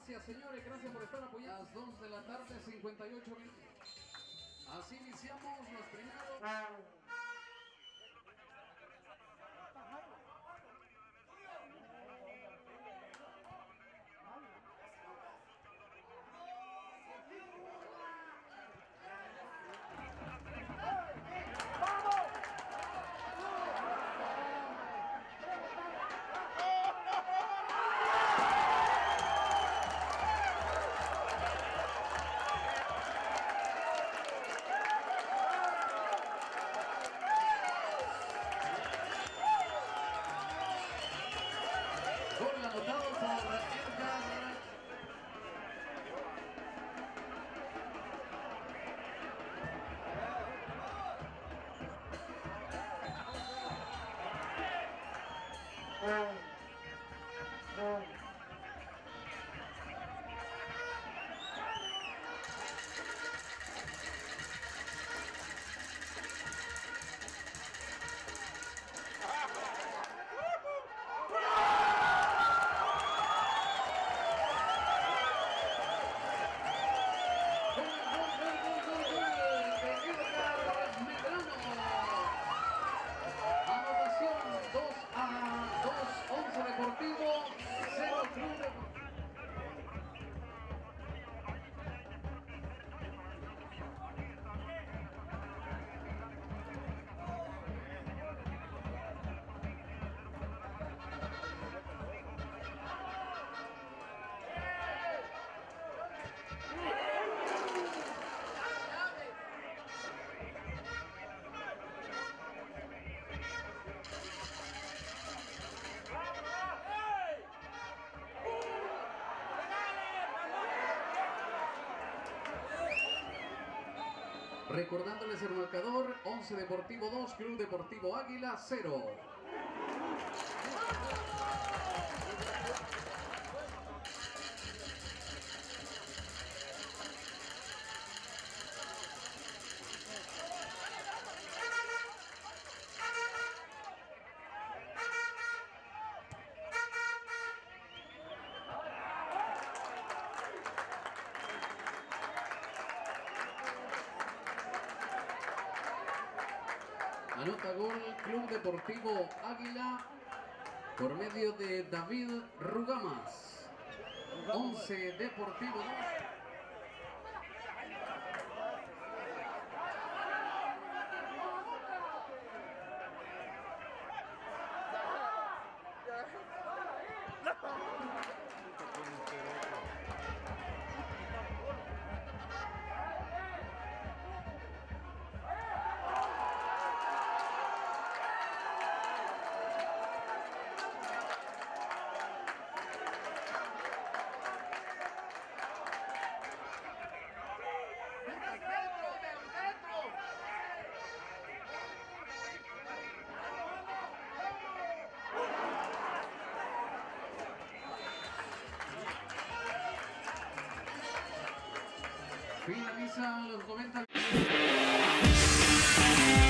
Gracias, señores, gracias por estar apoyando. Las 2 de la tarde, 58 minutos. Así iniciamos los primeros. Recordándoles el marcador, 11 Deportivo 2, Club Deportivo Águila 0. Anota gol Club Deportivo Águila por medio de David Rugamas. 11 Deportivo 2. Finalizan los 90.